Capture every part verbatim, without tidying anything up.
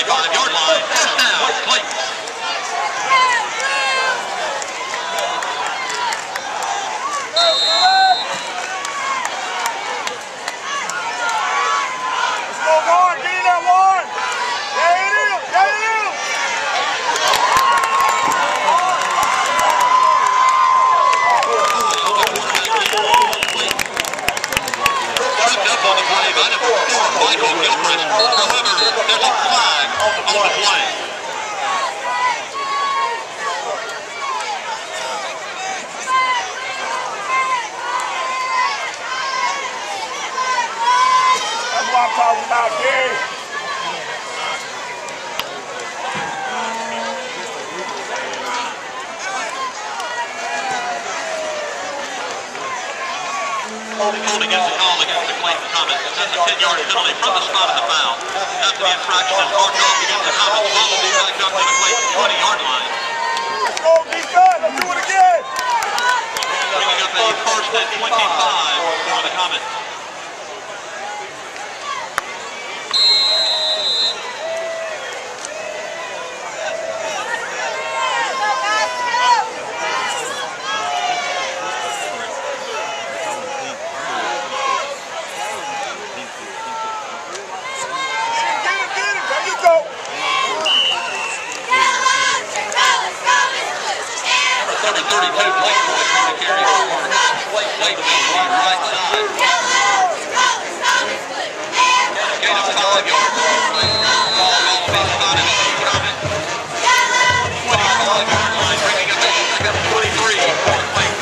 twenty-five-yard line. First down, Clayton. Holding is the call against the Clayton Comets. That's a ten-yard penalty from the spot of the foul. After the infraction is marked off against the Comets, ball will be back up to the Clayton twenty-yard line. Let's go, defense. Let's do it again. Bringing up a first and twenty-five for the Comets. thirty-two, Clayton Boyd trying to carry forward. Clayton on the right side. Gain of five yards. Ball will be spotted on the Comets. twenty-five-yard line, bringing up a second twenty-three for Clayton.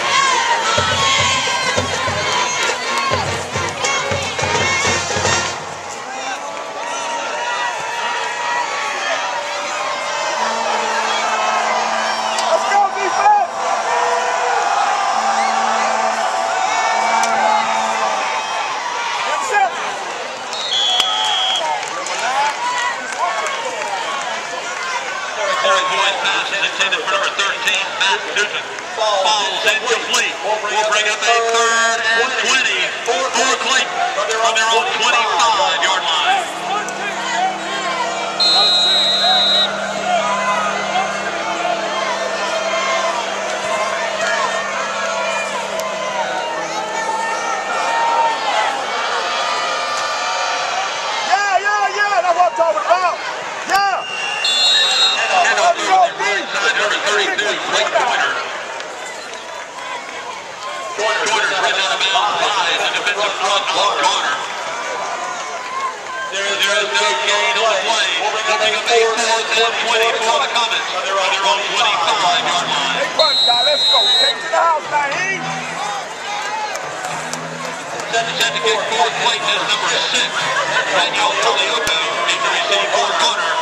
Falls incomplete. We'll bring up a third and twenty for Clayton from their own twenty-five-yard line. Yeah, yeah, yeah. That's what I'm talking about. Yeah. And on the right side, number thirty-two, Clayton Garner. Garner's right out of bounds by the defensive front of Garner. There is, there is no gain on the play. We'll bring up a fourth and twenty for the Comets on their own twenty-five-yard line. Hey, punch, guy, let's go. Take to the house, Nyheim. Set to set to kick for Clayton is number six. Daniel Holloway is to receive for Garner.